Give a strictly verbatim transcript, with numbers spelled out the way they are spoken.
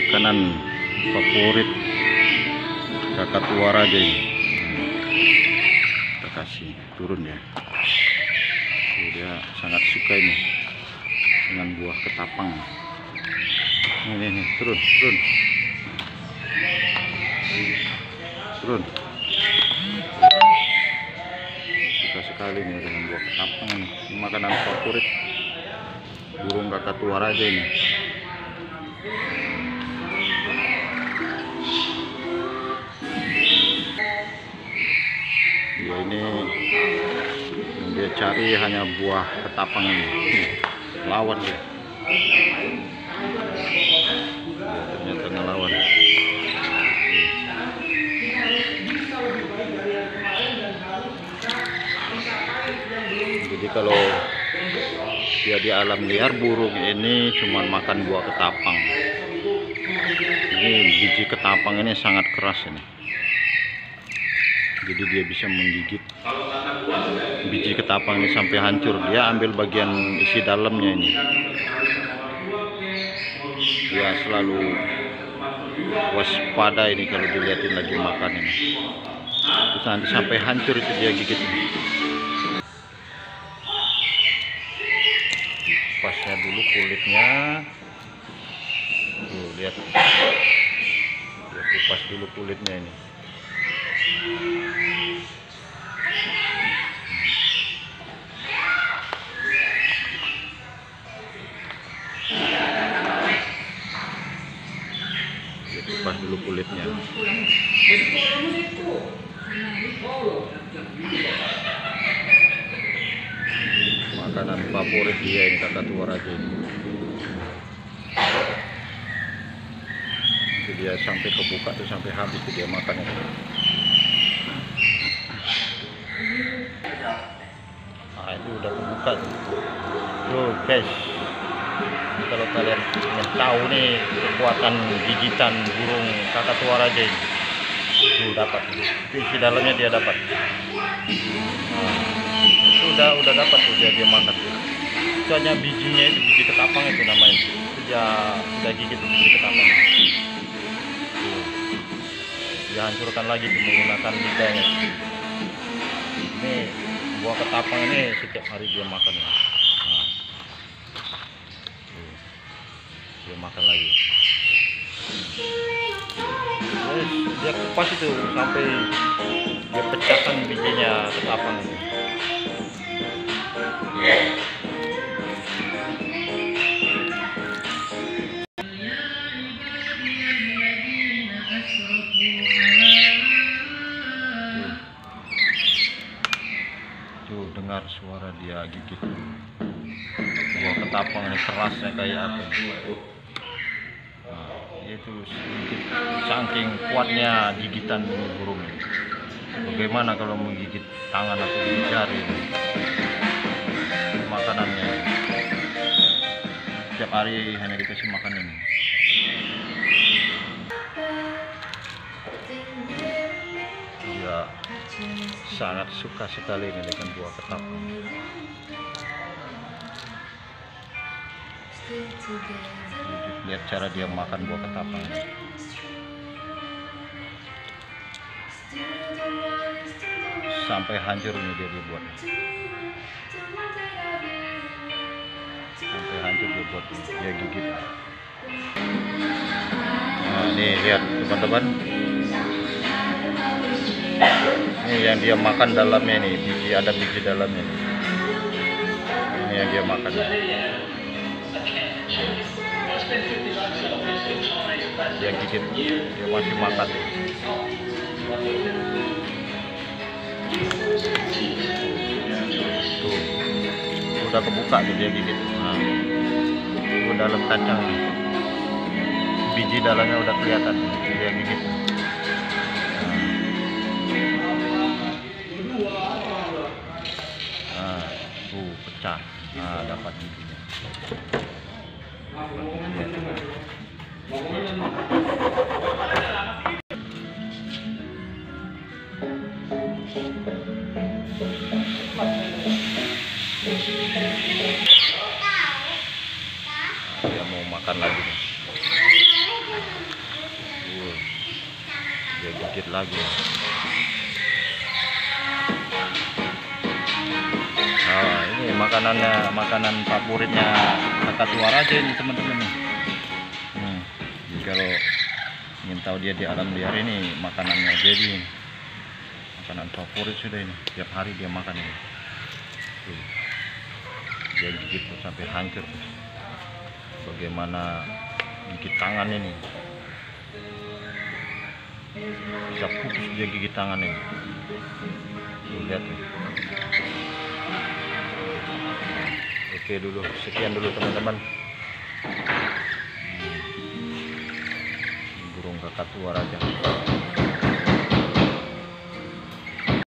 makanan favorit kakak tua raja ini. Kita kasih turun ya. Dia sangat suka ini dengan buah ketapang. Ini nih, turun, turun, turun. Suka sekali nih dengan buah ketapang ini. Ini makanan favorit burung kakak tua raja ini. Ya, ini yang dia cari hanya buah ketapang ini. Nih, lawan dia. Ya, ternyata ngelawan. Jadi kalau dia di alam liar, burung ini cuma makan buah ketapang. Ini biji ketapang ini sangat keras ini. Jadi dia bisa menggigit biji ketapang ini sampai hancur. Dia ambil bagian isi dalamnya ini. Dia selalu waspada ini kalau dilihatin lagi makan ini. Terus nanti sampai hancur itu dia gigit. Kupasnya dulu kulitnya. Tuh, lihat. Dia kupas dulu kulitnya ini. Dia kupas dulu kulitnya. Makanan favorit dia ini kakak tua raja ini. Itu dia sampai kebuka tuh, sampai habis tuh dia makan itu. Nah, itu udah kebuka tuh. Tuh guys, kalau kalian ingin tahu nih kekuatan gigitan burung kakak tua raja ini, tuh dapat. Isi dalamnya dia dapat. Nah, itu udah udah dapat tuh dia dia makan tuh. Itu hanya bijinya, itu biji ketapang itu namanya. Itu dia udah gigit biji ketapang. Tuh. Dia hancurkan lagi tuh menggunakan lidahnya. Ini buah ketapang ini setiap hari dia makan ya. Nah. Tuh. Dia makan lagi. Terus dia kupas itu sampai dia pecahkan bijinya ketapang ini. Tuh, dengar suara dia gigit. Buah ketapang ini kerasnya kayak apa? Nah, itu sedikit saking kuatnya gigitan ini burung ini. Bagaimana kalau menggigit tangan atau gigit jari ini? Makanannya setiap hari hanya dikasih makan ini. Dia sangat suka sekali ini dengan buah ketapang. Lihat cara dia makan buah ketapang. Sampai hancur ini dia dibuat. Sampai hancur dia buat, dia gigit. Nah, ini lihat teman-teman. Ini yang dia makan dalamnya ini, biji, ada biji dalamnya ini. Ini yang dia makan. Dia gigit, dia masih makan. Tuh, udah kebuka tuh dia gigit. Nah, itu dalam kacang, biji dalamnya udah kelihatan, dia gigit. Nah, tuh pecah. Nah, dapat giginya. Dia mau makan lagi nih. Uh, dia gigit lagi. Nah, ini makanannya, makanan favoritnya kakak tua raja ini teman-teman nih. Hmm, jadi kalau ingin tahu dia di alam liar ini, makanannya jadi makanan favorit sudah ini. Tiap hari dia makan ini. Tuh. Dia gigit tuh sampai hancur. Bagaimana gigit tangan ini? Bisa putus dia gigit tangan ini. Tuh, lihat tuh. Oke dulu, sekian dulu teman-teman. Burung kakak tua raja.